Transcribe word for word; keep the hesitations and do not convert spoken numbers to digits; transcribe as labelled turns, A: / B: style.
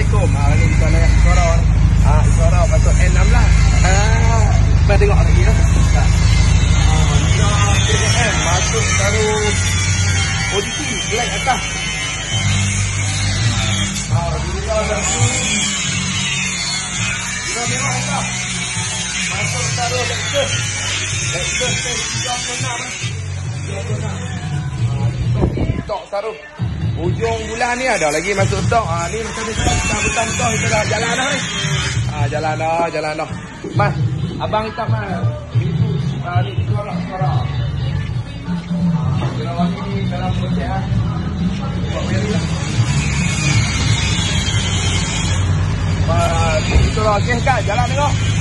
A: Assalamualaikum. Ha, ni kita naik suara. Ha, suara patut enam lah. Ha, mari tengok lagi ya. Ha. Ha, masuk taruh posisi flag atas. Ha, dia dah tu. Dia memang atas. Masuk taruh Lexus. Lexus tiga puluh enam. tiga puluh enam. Stok taruh. Hujung bulan ni ada lagi masuk stok. Ha, ni macam ni kita betul-betul kita dah jalan dah ni. Ha, jalan dah, jalan dah. Mas, abang hitam mas. Itu, ha, ni suara-suara. Kalau wangi ni dalam proses ha. Buat beri lah. Ha, itu lah. Okey kan, jalan tengok.